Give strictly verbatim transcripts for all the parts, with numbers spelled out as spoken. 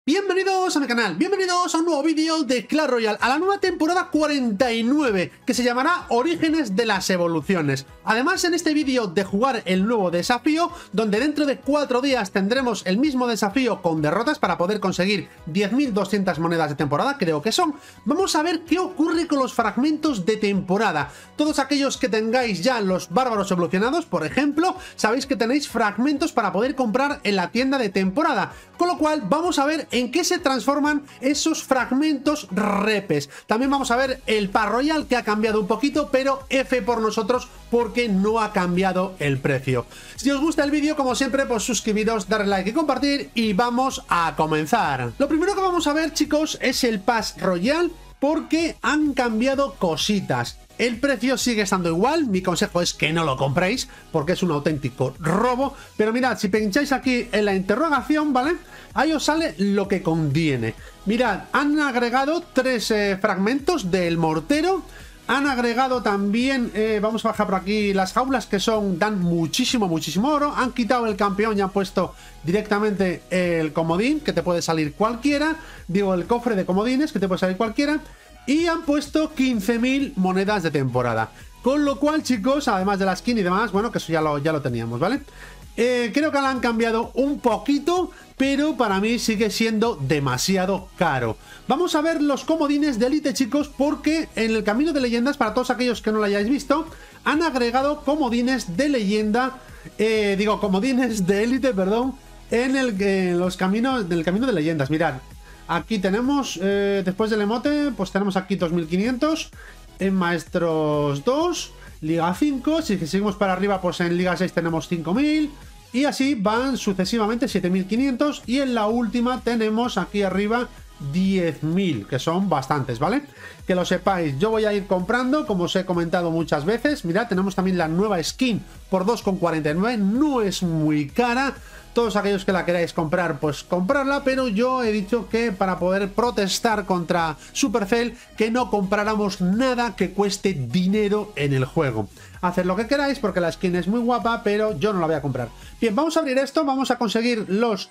Bienvenidos a mi canal, bienvenidos a un nuevo vídeo de Clash Royale, a la nueva temporada cuarenta y nueve, que se llamará Orígenes de las Evoluciones. Además, en este vídeo de jugar el nuevo desafío, donde dentro de cuatro días tendremos el mismo desafío con derrotas para poder conseguir diez mil doscientas monedas de temporada, creo que son, vamos a ver qué ocurre con los fragmentos de temporada. Todos aquellos que tengáis ya los bárbaros evolucionados, por ejemplo, sabéis que tenéis fragmentos para poder comprar en la tienda de temporada, con lo cual vamos a ver en qué se transforman esos fragmentos repes. También vamos a ver el Pass Royale, que ha cambiado un poquito, pero F por nosotros porque no ha cambiado el precio. Si os gusta el vídeo, como siempre, pues suscribiros, darle like y compartir, y vamos a comenzar. Lo primero que vamos a ver, chicos, es el Pass Royale, porque han cambiado cositas. El precio sigue estando igual, mi consejo es que no lo compréis, porque es un auténtico robo. Pero mirad, si pincháis aquí en la interrogación, ¿vale? Ahí os sale lo que contiene. Mirad, han agregado tres eh, fragmentos del mortero. Han agregado también, eh, vamos a bajar por aquí, las jaulas, que son, dan muchísimo, muchísimo oro. Han quitado el campeón y han puesto directamente el comodín, que te puede salir cualquiera. Digo, el cofre de comodines, que te puede salir cualquiera. Y han puesto quince mil monedas de temporada. Con lo cual, chicos, además de la skin y demás, bueno, que eso ya lo, ya lo teníamos, ¿vale? Eh, creo que la han cambiado un poquito, pero para mí sigue siendo demasiado caro. Vamos a ver los comodines de élite, chicos, porque en el camino de leyendas, para todos aquellos que no lo hayáis visto, han agregado comodines de leyenda, eh, digo, comodines de élite, perdón, en el, eh, los caminos del camino de leyendas. Mirad. Aquí tenemos, eh, después del emote, pues tenemos aquí dos mil quinientos, en Maestros dos, Liga cinco, si seguimos para arriba, pues en Liga seis tenemos cinco mil, y así van sucesivamente siete mil quinientos, y en la última tenemos aquí arriba diez mil, que son bastantes, ¿vale? Que lo sepáis, yo voy a ir comprando, como os he comentado muchas veces. Mirad, tenemos también la nueva skin por dos con cuarenta y nueve, no es muy cara. Todos aquellos que la queráis comprar, pues comprarla, pero yo he dicho que para poder protestar contra Supercell, que no compráramos nada que cueste dinero en el juego. Haced lo que queráis, porque la skin es muy guapa, pero yo no la voy a comprar. Bien, vamos a abrir esto, vamos a conseguir los,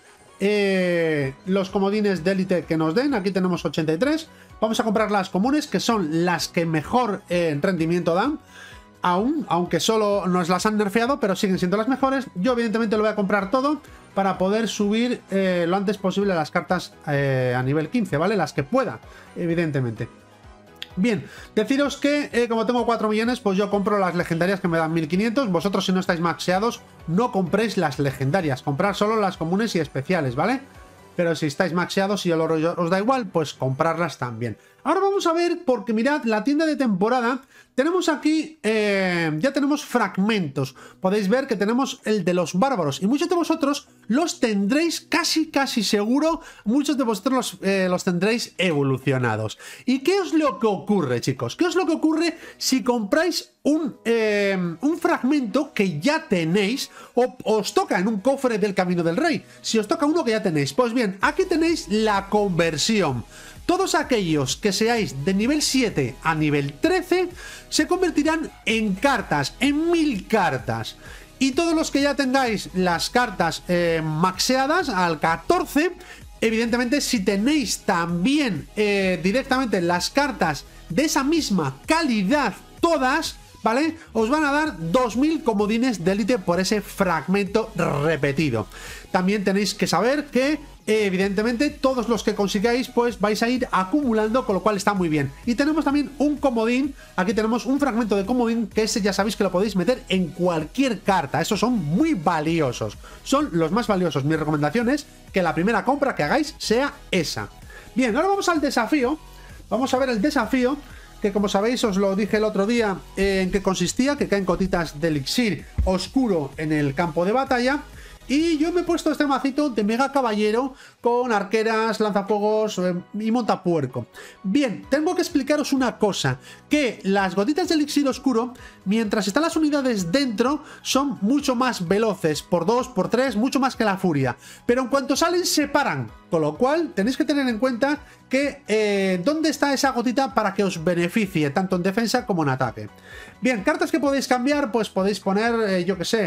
eh, los comodines de élite que nos den. Aquí tenemos ochenta y tres. Vamos a comprar las comunes, que son las que mejor eh, rendimiento dan. Aún, aunque solo nos las han nerfeado, pero siguen siendo las mejores. Yo evidentemente lo voy a comprar todo para poder subir eh, lo antes posible las cartas eh, a nivel quince, ¿vale? Las que pueda, evidentemente. Bien, deciros que eh, como tengo cuatro millones, pues yo compro las legendarias que me dan mil quinientos. Vosotros, si no estáis maxeados, no compréis las legendarias, comprar solo las comunes y especiales, ¿vale? Pero si estáis maxeados y el oro os da igual, pues comprarlas también. Ahora vamos a ver, porque mirad, la tienda de temporada, tenemos aquí, eh, ya tenemos fragmentos. Podéis ver que tenemos el de los bárbaros, y muchos de vosotros los tendréis casi, casi seguro, muchos de vosotros los, eh, los tendréis evolucionados. ¿Y qué es lo que ocurre, chicos? ¿Qué es lo que ocurre si compráis un, eh, un fragmento que ya tenéis, o os toca en un cofre del Camino del Rey? Si os toca uno que ya tenéis, pues bien, aquí tenéis la conversión. Todos aquellos que seáis de nivel siete a nivel trece se convertirán en cartas, en mil cartas. Y todos los que ya tengáis las cartas eh, maxeadas al catorce, evidentemente, si tenéis también eh, directamente las cartas de esa misma calidad, todas, ¿vale? Os van a dar dos mil comodines de élite por ese fragmento repetido. También tenéis que saber que eh, evidentemente todos los que consigáis, pues vais a ir acumulando, con lo cual está muy bien. Y tenemos también un comodín, aquí tenemos un fragmento de comodín, que ese ya sabéis que lo podéis meter en cualquier carta. Esos son muy valiosos, son los más valiosos. Mi recomendación es que la primera compra que hagáis sea esa. Bien, ahora vamos al desafío. Vamos a ver el desafío, que como sabéis os lo dije el otro día, eh, en qué consistía, que caen gotitas de elixir oscuro en el campo de batalla. Y yo me he puesto este macito de mega caballero con arqueras, lanzafuegos eh, y montapuerco. Bien, tengo que explicaros una cosa, que las gotitas de elixir oscuro, mientras están las unidades dentro, son mucho más veloces, por dos, por tres, mucho más que la furia. Pero en cuanto salen, se paran, con lo cual tenéis que tener en cuenta que eh, dónde está esa gotita para que os beneficie, tanto en defensa como en ataque. Bien, cartas que podéis cambiar, pues podéis poner, eh, yo que sé,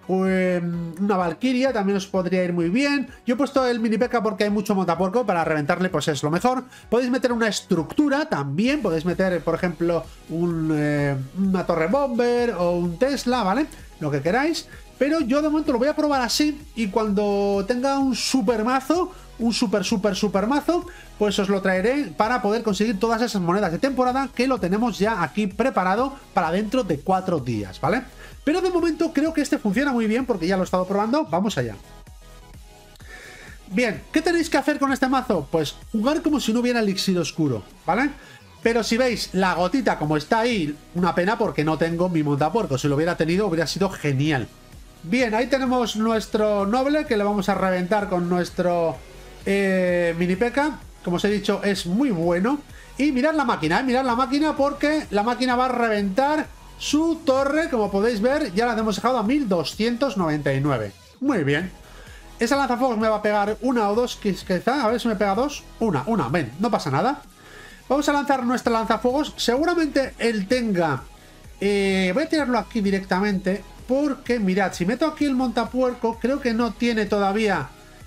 eh, una Valkyria también os podría ir muy bien. Yo he puesto el mini P K porque hay mucho montapuerco, para reventarle pues es lo mejor. Podéis meter una estructura también, podéis meter por ejemplo un, eh, una torre bomber o un Tesla, ¿vale? Lo que queráis. Pero yo de momento lo voy a probar así, y cuando tenga un super mazo, un super super super mazo, pues os lo traeré para poder conseguir todas esas monedas de temporada, que lo tenemos ya aquí preparado para dentro de cuatro días, ¿vale? Pero de momento creo que este funciona muy bien porque ya lo he estado probando. Vamos allá. Bien, ¿qué tenéis que hacer con este mazo? Pues jugar como si no hubiera elixir oscuro, ¿vale? Pero si veis la gotita como está ahí, una pena porque no tengo mi montapuerco. Si lo hubiera tenido hubiera sido genial. Bien, ahí tenemos nuestro noble, que le vamos a reventar con nuestro eh, mini P K. Como os he dicho, es muy bueno. Y mirad la máquina, ¿eh? Mirad la máquina, porque la máquina va a reventar su torre. Como podéis ver, ya la hemos dejado a mil doscientos noventa y nueve. Muy bien. Esa lanzafuegos me va a pegar una o dos, quizá. A ver si me pega dos. Una, una, ven, no pasa nada. Vamos a lanzar nuestra lanzafuegos. Seguramente él tenga... Eh, voy a tirarlo aquí directamente, porque mirad, si meto aquí el montapuerco, creo que no tiene todavía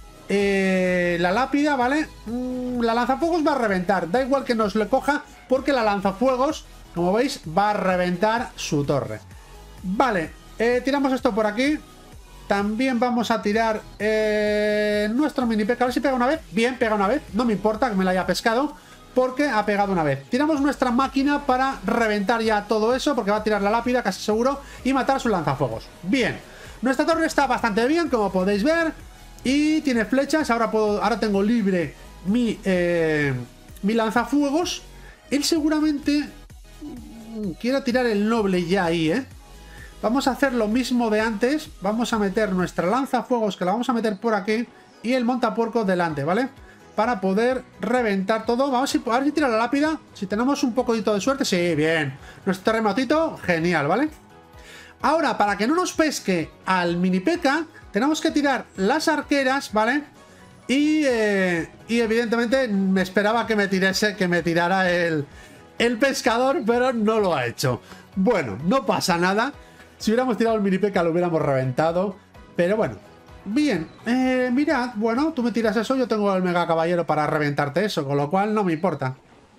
eh, la lápida, ¿vale? Mm, la lanzafuegos va a reventar, da igual que nos le coja, porque la lanzafuegos, como veis, va a reventar su torre. Vale, eh, tiramos esto por aquí. También vamos a tirar eh, nuestro mini P K, a ver si pega una vez. Bien, pega una vez, no me importa que me la haya pescado, porque ha pegado una vez. Tiramos nuestra máquina para reventar ya todo eso, porque va a tirar la lápida, casi seguro, y matar su lanzafuegos. Bien, nuestra torre está bastante bien, como podéis ver, y tiene flechas. Ahora puedo, ahora tengo libre mi, eh, mi lanzafuegos. Él seguramente quiera tirar el noble ya ahí, ¿eh? Vamos a hacer lo mismo de antes. Vamos a meter nuestra lanzafuegos, que la vamos a meter por aquí, y el montapuerco delante, ¿vale? Para poder reventar todo. Vamos a ver, a ver si tira la lápida. Si tenemos un poquito de suerte. Sí, bien. Nuestro terremotito, genial, ¿vale? Ahora, para que no nos pesque al mini P K, tenemos que tirar las arqueras, ¿vale? Y, eh, y evidentemente me esperaba que me tirase, que me tirara el, el pescador, pero no lo ha hecho. Bueno, no pasa nada. Si hubiéramos tirado el mini P K lo hubiéramos reventado. Pero bueno. Bien, eh, mirad, bueno, tú me tiras eso, yo tengo el mega caballero para reventarte eso, con lo cual no me importa.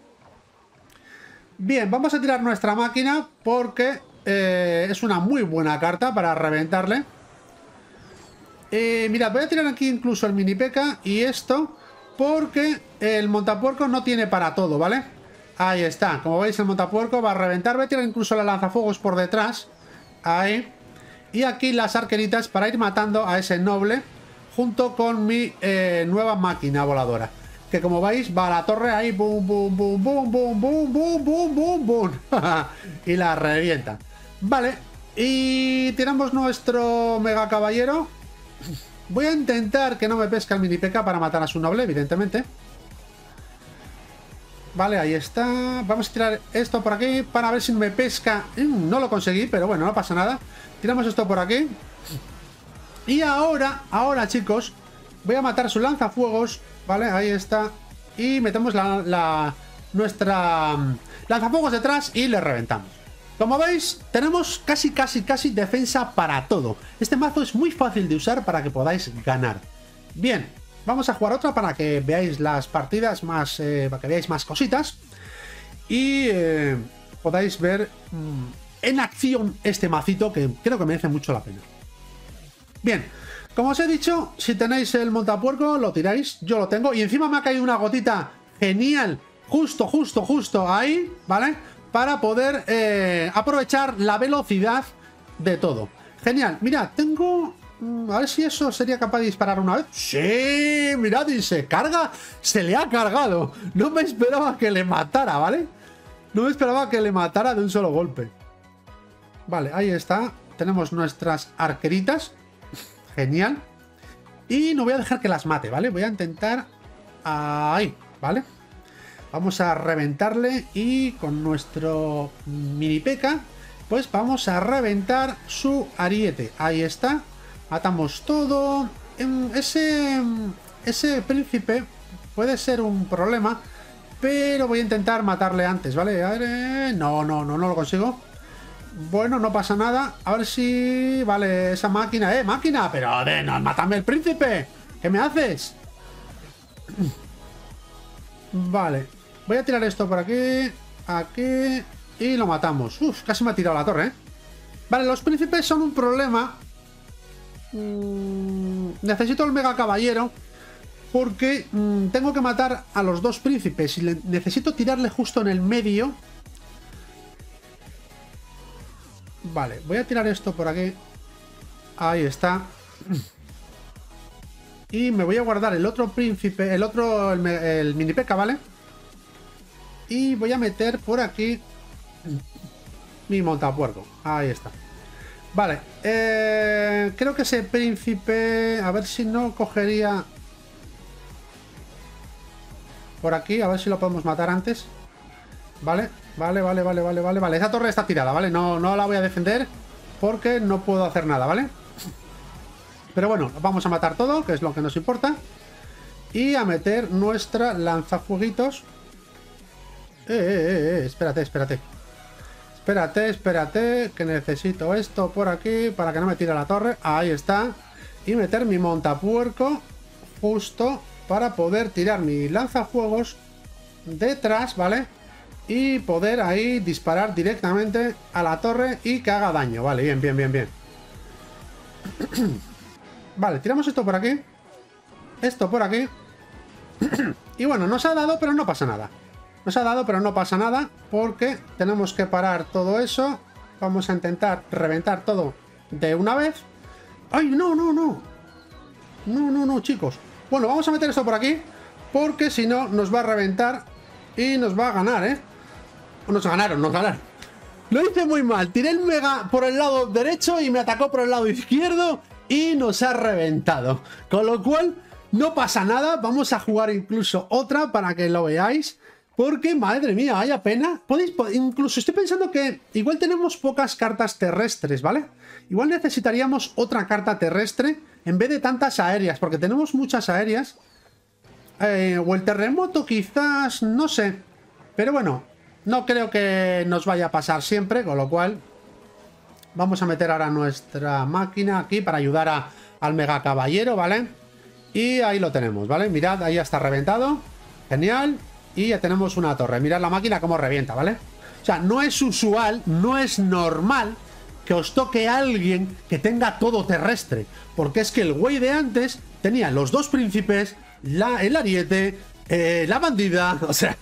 Bien, vamos a tirar nuestra máquina porque eh, es una muy buena carta para reventarle. Eh, mirad, voy a tirar aquí incluso el mini P K y esto, porque el montapuerco no tiene para todo, ¿vale? Ahí está, como veis el montapuerco va a reventar. Voy a tirar incluso la lanzafuegos por detrás. Ahí. Y aquí las arqueritas para ir matando a ese noble, junto con mi eh, nueva máquina voladora. Que como veis va a la torre ahí, boom, boom, boom, boom, boom, boom, boom, boom, boom, boom. Y la revienta. Vale, y tiramos nuestro mega caballero. Voy a intentar que no me pesque el mini P K para matar a su noble, evidentemente. Vale, ahí está. Vamos a tirar esto por aquí para ver si me pesca. No lo conseguí, pero bueno, no pasa nada. Tiramos esto por aquí. Y ahora, ahora chicos, voy a matar su lanzafuegos. Vale, ahí está. Y metemos la, la, nuestra lanzafuegos detrás y le reventamos. Como veis, tenemos casi, casi, casi defensa para todo. Este mazo es muy fácil de usar para que podáis ganar. Bien, vamos a jugar otra para que veáis las partidas más, eh, para que veáis más cositas. Y eh, podáis ver mmm, en acción este macito, que creo que merece mucho la pena. Bien, como os he dicho, si tenéis el montapuerco, lo tiráis. Yo lo tengo. Y encima me ha caído una gotita genial. Justo, justo, justo ahí, ¿vale? Para poder eh, aprovechar la velocidad de todo. Genial. Mirad, tengo... A ver si eso sería capaz de disparar una vez. ¡Sí! Mirad, y se carga. Se le ha cargado. No me esperaba que le matara, ¿vale? No me esperaba que le matara de un solo golpe. Vale, ahí está. Tenemos nuestras arqueritas. Genial. Y no voy a dejar que las mate, ¿vale? Voy a intentar... Ahí, ¿vale? Vamos a reventarle y con nuestro mini P K, pues vamos a reventar su ariete. Ahí está. Matamos todo. Ese, ese príncipe puede ser un problema, pero voy a intentar matarle antes, ¿vale? A ver, no, no, no, no lo consigo. Bueno, no pasa nada. A ver si... Vale, esa máquina... ¡Eh, máquina! Pero, de, no, mátame el príncipe. ¿Qué me haces? Vale. Voy a tirar esto por aquí. Aquí. Y lo matamos. Uf, casi me ha tirado la torre, ¿eh? Vale, los príncipes son un problema. Mm, necesito el mega caballero. Porque mmm, tengo que matar a los dos príncipes. Y le, necesito tirarle justo en el medio. Vale, voy a tirar esto por aquí. Ahí está. Y me voy a guardar el otro príncipe. El otro, el, el mini P K, ¿vale? Y voy a meter por aquí mi montapuerco. Ahí está. Vale, eh, creo que ese príncipe... A ver si no cogería... Por aquí, a ver si lo podemos matar antes. Vale, vale, vale, vale, vale, vale, vale. Esa torre está tirada, ¿vale? No, no la voy a defender porque no puedo hacer nada, ¿vale? Pero bueno, vamos a matar todo, que es lo que nos importa. Y a meter nuestra lanzafueguitos. Eh, eh, eh, eh, espérate, espérate. Espérate, espérate, que necesito esto por aquí para que no me tire la torre. Ahí está. Y meter mi montapuerco justo para poder tirar mi lanzafuegos detrás, ¿vale? Y poder ahí disparar directamente a la torre y que haga daño. Vale, bien, bien, bien, bien. Vale, tiramos esto por aquí. Esto por aquí. Y bueno, nos ha dado, pero no pasa nada. Nos ha dado, pero no pasa nada, porque tenemos que parar todo eso. Vamos a intentar reventar todo de una vez. ¡Ay, no, no, no! No, no, no, chicos. Bueno, vamos a meter esto por aquí, porque si no nos va a reventar y nos va a ganar, ¿eh? Nos ganaron, nos ganaron. Lo hice muy mal. Tiré el mega por el lado derecho y me atacó por el lado izquierdo y nos ha reventado. Con lo cual, no pasa nada. Vamos a jugar incluso otra para que lo veáis. Porque, madre mía, vaya pena. Podéis, incluso estoy pensando que igual tenemos pocas cartas terrestres, ¿vale? Igual necesitaríamos otra carta terrestre en vez de tantas aéreas, porque tenemos muchas aéreas. Eh, o el terremoto quizás, no sé. Pero bueno, no creo que nos vaya a pasar siempre, con lo cual vamos a meter ahora nuestra máquina aquí para ayudar a, al mega caballero, ¿vale? Y ahí lo tenemos, ¿vale? Mirad, ahí ya está reventado. Genial. Y ya tenemos una torre. Mirad la máquina cómo revienta, ¿vale? O sea, no es usual, no es normal que os toque a alguien que tenga todo terrestre. Porque es que el güey de antes tenía los dos príncipes, la, el ariete, eh, la bandida. O sea,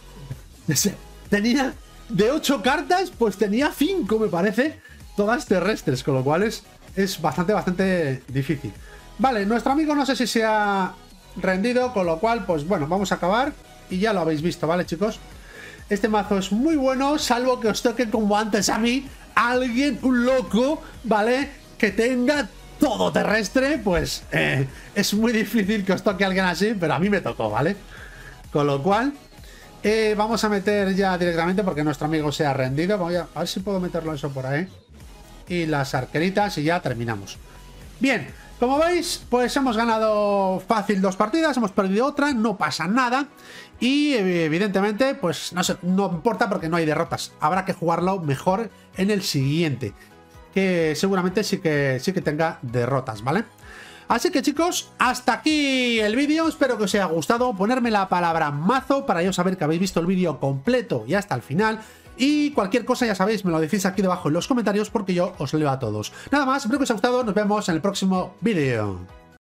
tenía de ocho cartas, pues tenía cinco, me parece, todas terrestres. Con lo cual es, es bastante, bastante difícil. Vale, nuestro amigo no sé si se ha rendido, con lo cual, pues bueno, vamos a acabar. Y ya lo habéis visto, ¿vale, chicos? Este mazo es muy bueno, salvo que os toque como antes a mí, alguien, un loco, ¿vale? Que tenga todo terrestre, pues eh, es muy difícil que os toque alguien así, pero a mí me tocó, ¿vale? Con lo cual, eh, vamos a meter ya directamente, porque nuestro amigo se ha rendido. Voy a, a ver si puedo meterlo eso por ahí. Y las arqueritas y ya terminamos. Bien, como veis, pues hemos ganado fácil dos partidas, hemos perdido otra, no pasa nada. Y evidentemente, pues no sé, no importa porque no hay derrotas. Habrá que jugarlo mejor en el siguiente, que seguramente sí que, sí que tenga derrotas, ¿vale? Así que chicos, hasta aquí el vídeo. Espero que os haya gustado. Ponerme la palabra mazo para yo saber que habéis visto el vídeo completo y hasta el final. Y cualquier cosa, ya sabéis, me lo decís aquí debajo en los comentarios porque yo os leo a todos. Nada más, espero que os haya gustado. Nos vemos en el próximo vídeo.